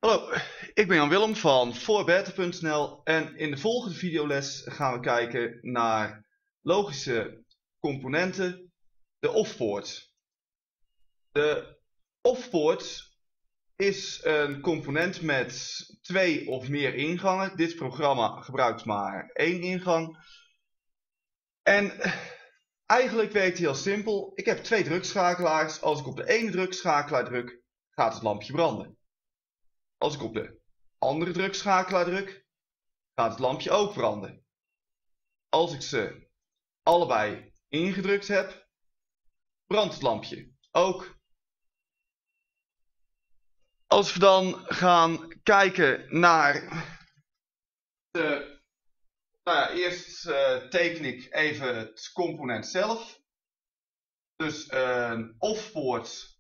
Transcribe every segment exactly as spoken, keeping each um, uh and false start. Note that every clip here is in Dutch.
Hallo, ik ben Jan Willem van voorbeter punt n l en in de volgende videoles gaan we kijken naar logische componenten, de of-poort. De of-poort is een component met twee of meer ingangen. Dit programma gebruikt maar één ingang. En eigenlijk werkt hij heel simpel. Ik heb twee drukschakelaars. Als ik op de ene drukschakelaar druk, gaat het lampje branden. Als ik op de andere drukschakelaar druk, gaat het lampje ook branden. Als ik ze allebei ingedrukt heb, brandt het lampje ook. Als we dan gaan kijken naar de... Nou ja, eerst uh, teken ik even het component zelf. Dus een of-poort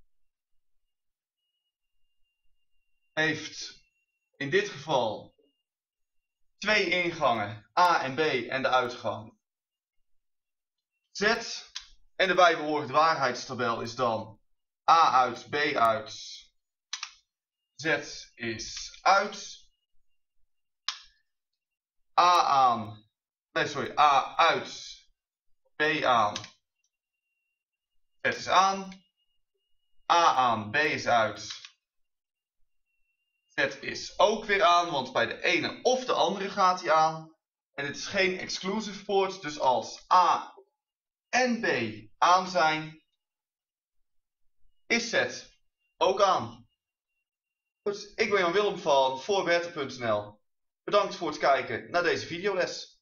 heeft in dit geval twee ingangen, A en B, en de uitgang Z. En de bijbehorende waarheidstabel is dan A uit, B uit, Z is uit. A aan, nee sorry, A uit, B aan, Z is aan. A aan, B is uit, Z is ook weer aan, want bij de ene of de andere gaat hij aan. En het is geen exclusive poort, dus als A en B aan zijn, is Z ook aan. Goed, ik ben Jan Willem van voorbeter punt n l. Bedankt voor het kijken naar deze videoles.